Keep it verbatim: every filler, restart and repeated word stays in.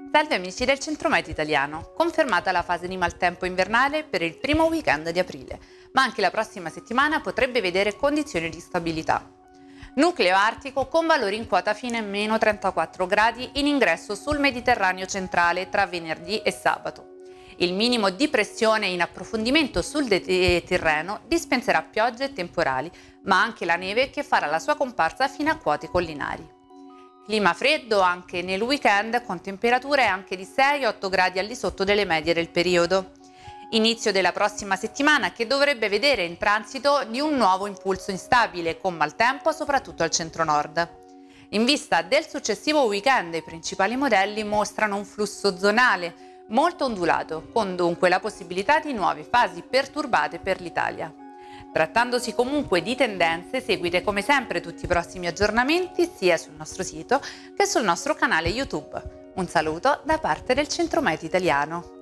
Salve amici del Centrometeo Italiano, confermata la fase di maltempo invernale per il primo weekend di aprile, ma anche la prossima settimana potrebbe vedere condizioni di stabilità. Nucleo artico con valori in quota fino a meno trentaquattro gradi in ingresso sul Mediterraneo centrale tra venerdì e sabato. Il minimo di pressione in approfondimento sul Tirreno dispenserà piogge e temporali, ma anche la neve che farà la sua comparsa fino a quote collinari. Clima freddo anche nel weekend con temperature anche di sei otto gradi al di sotto delle medie del periodo. Inizio della prossima settimana che dovrebbe vedere in transito di un nuovo impulso instabile con maltempo soprattutto al centro-nord. In vista del successivo weekend i principali modelli mostrano un flusso zonale molto ondulato, con dunque la possibilità di nuove fasi perturbate per l'Italia. Trattandosi comunque di tendenze, seguite come sempre tutti i prossimi aggiornamenti sia sul nostro sito che sul nostro canale YouTube. Un saluto da parte del Centrometeo Italiano.